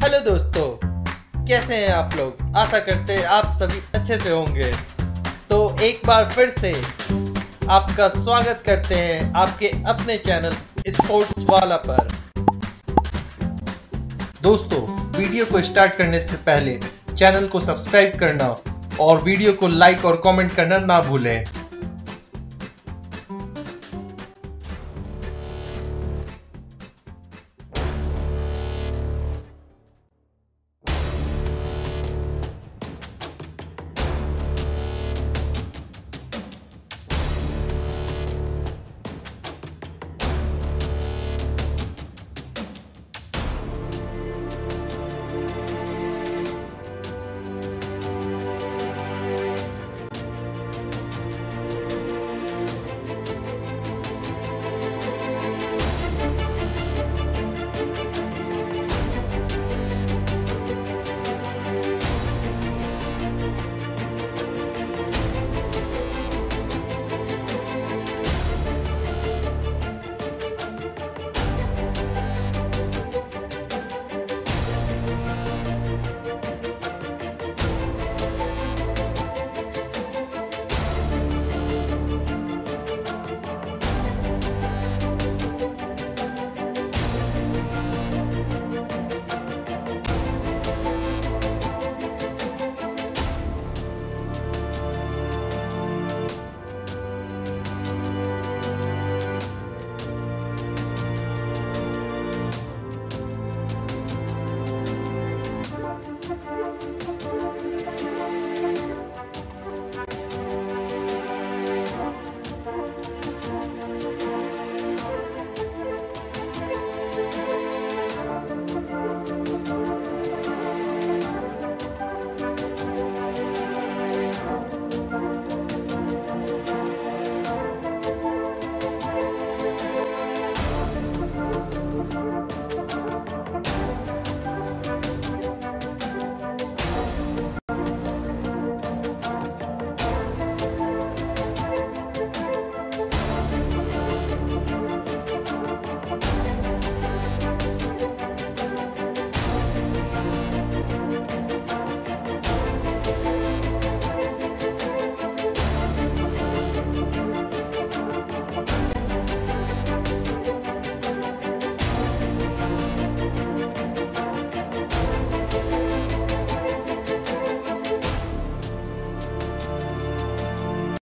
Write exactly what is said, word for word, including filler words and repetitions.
Hello दोस्तों, कैसे हैं आप लोग। आशा करते हैं आप सभी अच्छे से होंगे। तो एक बार फिर से आपका स्वागत करते हैं आपके अपने चैनल स्पोर्ट्स वाला पर। दोस्तों, वीडियो को स्टार्ट करने से पहले चैनल को सब्सक्राइब करना और वीडियो को लाइक और कमेंट करना ना भूलें।